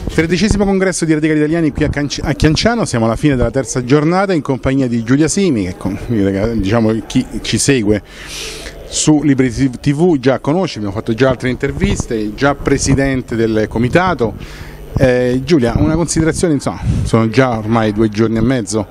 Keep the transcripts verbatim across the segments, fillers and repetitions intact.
Tredicesimo congresso di Radicali Italiani qui a Chianciano, siamo alla fine della terza giornata in compagnia di Giulia Simi, che diciamo chi ci segue su Liberi tivù già conosce, abbiamo fatto già altre interviste, già presidente del comitato. Eh, Giulia, una considerazione, insomma, sono già ormai due giorni e mezzo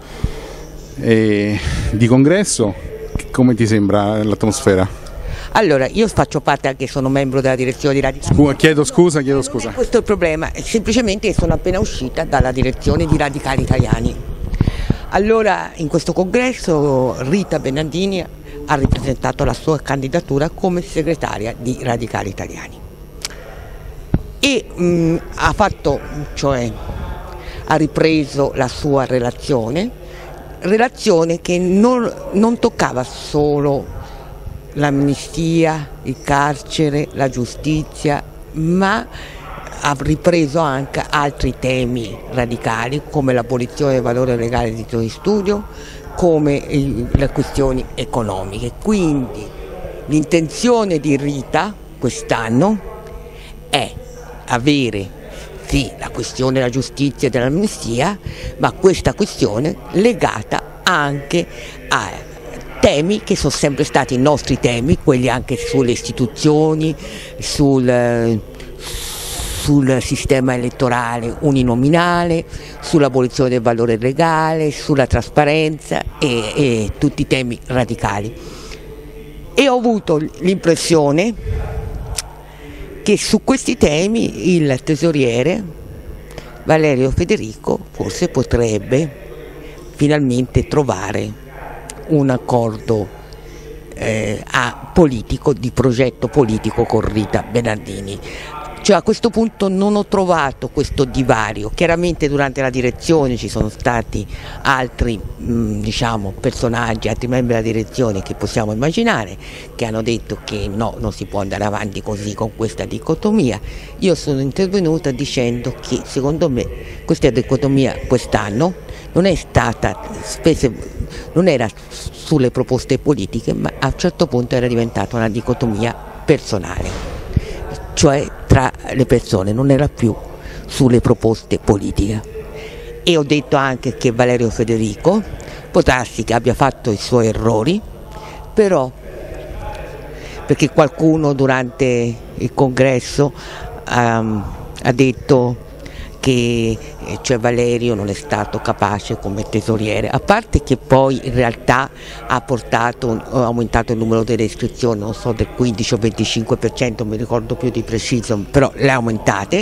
eh, di congresso, come ti sembra l'atmosfera? Allora, io faccio parte anche, sono membro della direzione di Radicali. Scusa, chiedo scusa, chiedo scusa. Questo è il problema, è semplicemente sono appena uscita dalla direzione di Radicali Italiani. Allora, in questo congresso Rita Bernardini ha ripresentato la sua candidatura come segretaria di Radicali Italiani e mh, ha fatto, cioè, ha ripreso la sua relazione, relazione che non, non toccava solo l'amnistia, il carcere, la giustizia, ma ha ripreso anche altri temi radicali come l'abolizione del valore legale dei titoli di studio, come le questioni economiche. Quindi l'intenzione di Rita quest'anno è avere sì la questione della giustizia e dell'amnistia, ma questa questione legata anche a temi che sono sempre stati i nostri temi, quelli anche sulle istituzioni, sul, sul sistema elettorale uninominale, sull'abolizione del valore legale, sulla trasparenza e, e tutti i temi radicali. E ho avuto l'impressione che su questi temi il tesoriere Valerio Federico forse potrebbe finalmente trovare un accordo eh, a politico, di progetto politico con Rita Bernardini. Cioè, a questo punto non ho trovato questo divario. Chiaramente durante la direzione ci sono stati altri mh, diciamo, personaggi, altri membri della direzione che possiamo immaginare, che hanno detto che no, non si può andare avanti così con questa dicotomia. Io sono intervenuta dicendo che secondo me questa dicotomia quest'anno non è stata, spese, non era sulle proposte politiche, ma a un certo punto era diventata una dicotomia personale, cioè tra le persone, non era più sulle proposte politiche. E ho detto anche che Valerio Federico può darsi che abbia fatto i suoi errori, però perché qualcuno durante il congresso um, ha detto che cioè Valerio non è stato capace come tesoriere, a parte che poi in realtà ha portato, ha aumentato il numero delle iscrizioni, non so del quindici o venticinque per cento, non mi ricordo più di preciso, però le ha aumentate,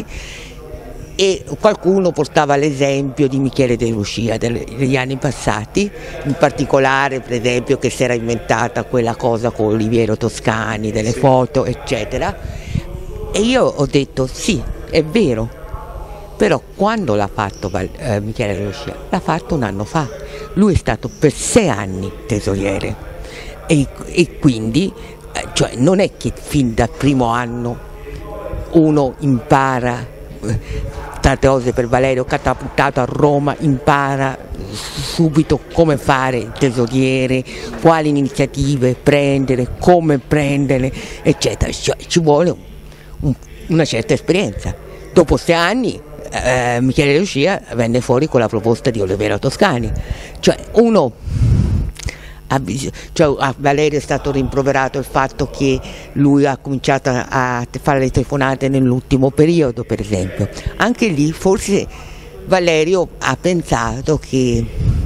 e qualcuno portava l'esempio di Michele De Lucia degli anni passati, in particolare per esempio che si era inventata quella cosa con Oliviero Toscani, delle foto eccetera, e io ho detto sì, è vero. Però quando l'ha fatto eh, Michele De Lucia? L'ha fatto un anno fa, lui è stato per sei anni tesoriere e, e quindi eh, cioè non è che fin dal primo anno uno impara, eh, tante cose per Valerio, catapultato a Roma, impara subito come fare il tesoriere, quali iniziative prendere, come prendere, eccetera, cioè, ci vuole un, una certa esperienza. Dopo sei anni Eh, Michele De Lucia venne fuori con la proposta di Oliviero Toscani, cioè uno ha, cioè a Valerio è stato rimproverato il fatto che lui ha cominciato a fare le telefonate nell'ultimo periodo, per esempio. Anche lì forse Valerio ha pensato che,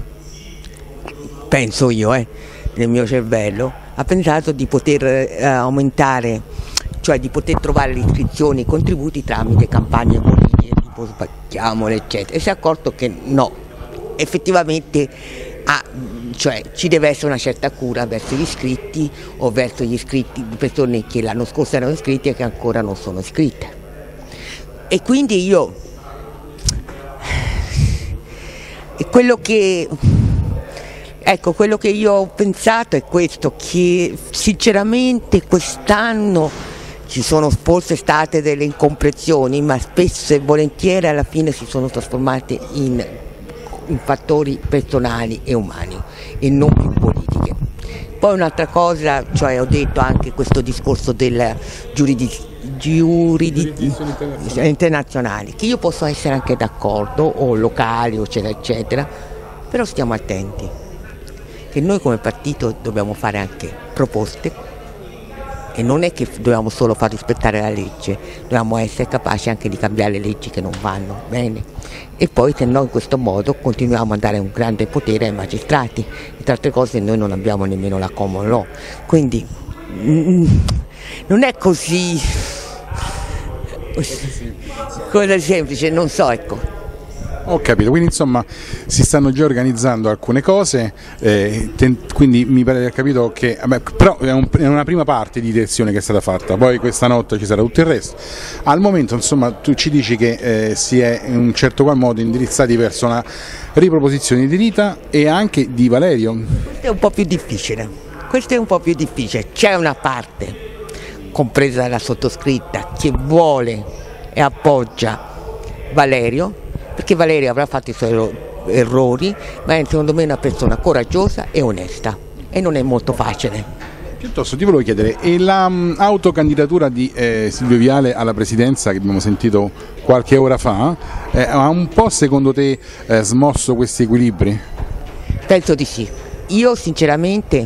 penso io eh, nel mio cervello, ha pensato di poter eh, aumentare, cioè di poter trovare le iscrizioni e i contributi tramite campagne politiche, tipo sbattiamole eccetera, e si è accorto che no, effettivamente ha, cioè, ci deve essere una certa cura verso gli iscritti o verso gli iscritti di persone che l'anno scorso erano iscritti e che ancora non sono iscritte. E quindi io e quello che ecco quello che io ho pensato è questo, che sinceramente quest'anno ci sono forse state delle incomprensioni, ma spesso e volentieri alla fine si sono trasformate in, in fattori personali e umani e non più politiche. Poi un'altra cosa, cioè ho detto anche questo discorso del giuridizio internazionali. internazionali, che io posso essere anche d'accordo, o locali, eccetera, eccetera, però stiamo attenti, che noi come partito dobbiamo fare anche proposte e non è che dobbiamo solo far rispettare la legge, dobbiamo essere capaci anche di cambiare le leggi che non vanno bene, e poi se no in questo modo continuiamo a dare un grande potere ai magistrati, e tra altre cose noi non abbiamo nemmeno la common law, quindi mm, non è così cosa semplice, non so, ecco. Ho capito, quindi insomma si stanno già organizzando alcune cose, eh, quindi mi pare di aver capito che, vabbè, però è, un, è una prima parte di direzione che è stata fatta, poi questa notte ci sarà tutto il resto. Al momento insomma tu ci dici che eh, si è in un certo qual modo indirizzati verso una riproposizione di Rita e anche di Valerio. Questo è un po' più difficile, questo è un po' più difficile, c'è una parte, compresa la sottoscritta, che vuole e appoggia Valerio, perché Valerio avrà fatto i suoi errori, ma è secondo me una persona coraggiosa e onesta, e non è molto facile. Piuttosto ti volevo chiedere, e l'autocandidatura di eh, Silvio Viale alla presidenza, che abbiamo sentito qualche ora fa, eh, ha un po' secondo te eh, smosso questi equilibri? Penso di sì. Io sinceramente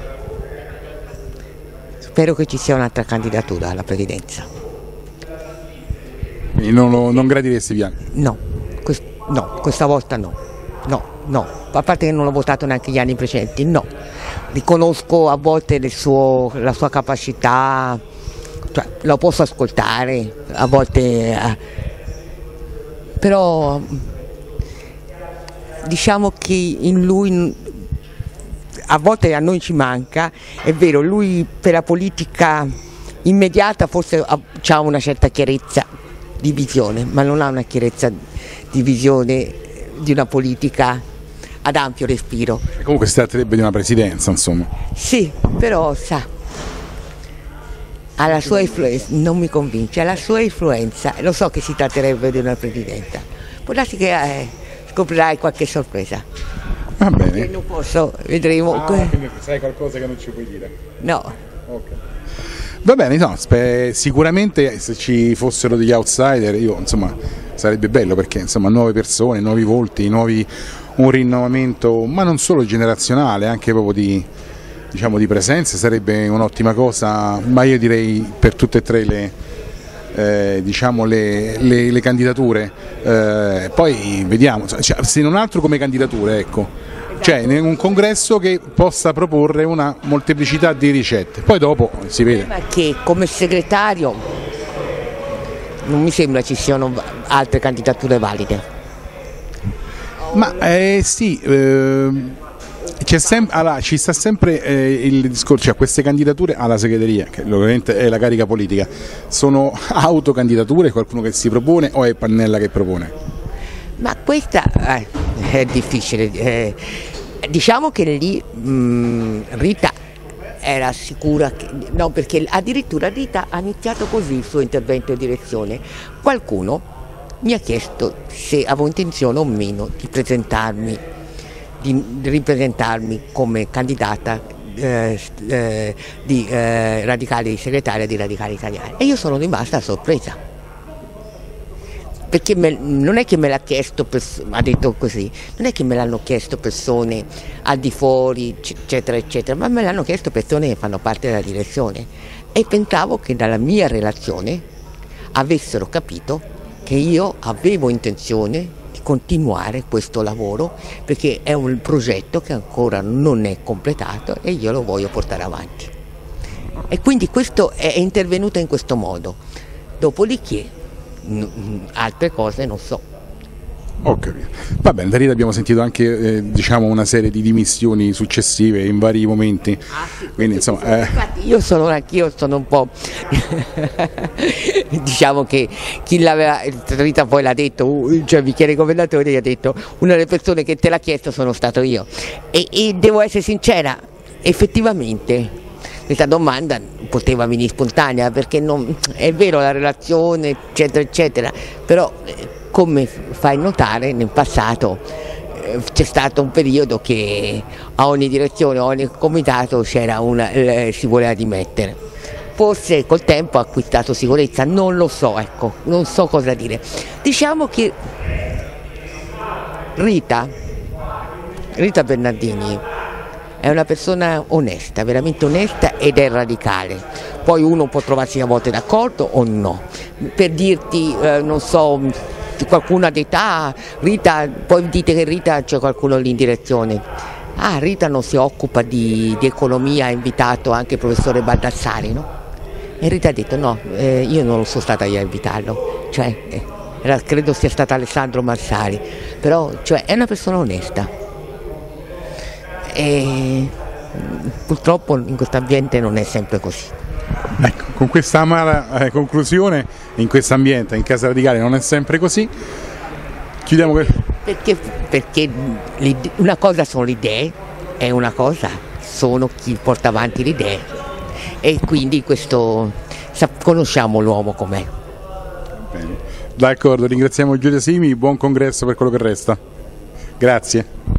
spero che ci sia un'altra candidatura alla presidenza. Quindi non, lo, non gradiresti Viale? No. No, questa volta no, no, no, a parte che non l'ho votato neanche gli anni precedenti, no, riconosco a volte le suo, la sua capacità, cioè, lo posso ascoltare, a volte, eh, però diciamo che in lui, a volte a noi ci manca, è vero, lui per la politica immediata forse ha una certa chiarezza di visione, ma non ha una chiarezza di visione di una politica ad ampio respiro. Comunque si tratterebbe di una presidenza, insomma. Sì, però sa, ha la sua influenza, non mi convince, ha la sua influenza, lo so che si tratterebbe di una presidenza. Può darsi che eh, scoprirai qualche sorpresa. Va bene. Che non posso, vedremo. Ah, quindi sai qualcosa che non ci puoi dire? No. Okay. Va bene, no, sicuramente se ci fossero degli outsider, io insomma sarebbe bello, perché insomma nuove persone, nuovi volti, nuovi, un rinnovamento, ma non solo generazionale, anche proprio di, diciamo, di presenze, sarebbe un'ottima cosa, ma io direi per tutte e tre le, eh, diciamo le, le, le candidature, eh, poi vediamo, cioè, se non altro come candidature, ecco. Cioè un congresso che possa proporre una molteplicità di ricette, poi dopo si vede. Ma che come segretario non mi sembra ci siano altre candidature valide. Ma eh, sì, eh, c'è sem- allora, ci sta sempre eh, il discorso, cioè queste candidature alla segreteria, che ovviamente è la carica politica, sono autocandidature, qualcuno che si propone o è Pannella che propone? Ma questa eh, è difficile, eh, diciamo che lì mh, Rita era sicura, che, no, perché addirittura Rita ha iniziato così il suo intervento in direzione. Qualcuno mi ha chiesto se avevo intenzione o meno di presentarmi, di ripresentarmi come candidata eh, eh, di eh, radicali segretaria di Radicali Italiani, e io sono rimasta sorpresa. Perché me, non è che me l'ha chiesto, ha detto così, non è che me l'hanno chiesto persone al di fuori, eccetera, eccetera, ma me l'hanno chiesto persone che fanno parte della direzione, e pensavo che dalla mia relazione avessero capito che io avevo intenzione di continuare questo lavoro, perché è un progetto che ancora non è completato e io lo voglio portare avanti. E quindi questo è intervenuto in questo modo. Dopodiché altre cose non so. Ho capito. Va bene, da Rita abbiamo sentito anche eh, diciamo una serie di dimissioni successive in vari momenti. Ah, sì, quindi insomma eh... infatti io sono anch'io sono un po' diciamo che chi l'aveva, Rita poi l'ha detto, cioè il bicchiere governatore gli ha detto, una delle persone che te l'ha chiesto sono stato io, e, e devo essere sincera, effettivamente questa domanda poteva venire spontanea, perché non, è vero la relazione eccetera eccetera, però come fai notare nel passato c'è stato un periodo che a ogni direzione, a ogni comitato c'era una, eh, si voleva dimettere. Forse col tempo ha acquistato sicurezza, non lo so, ecco, non so cosa dire. Diciamo che Rita, Rita Bernardini è una persona onesta, veramente onesta ed è radicale. Poi uno può trovarsi a volte d'accordo o no. Per dirti, eh, non so, qualcuno d'età, Rita, poi dite che Rita c'è qualcuno lì in direzione. Ah, Rita non si occupa di, di economia, ha invitato anche il professore Baldassari, no? E Rita ha detto no, eh, io non sono stata io a invitarlo, cioè, eh, era, credo sia stato Alessandro Marsari, però cioè, è una persona onesta. E purtroppo in questo ambiente non è sempre così. Ecco, con questa amara eh, conclusione, in questo ambiente, in Casa Radicale non è sempre così, chiudiamo que- Perché, perché una cosa sono le idee e una cosa sono chi porta avanti le idee, e quindi questo conosciamo l'uomo com'è. Bene. D'accordo, ringraziamo Giulia Simi, buon congresso per quello che resta. Grazie.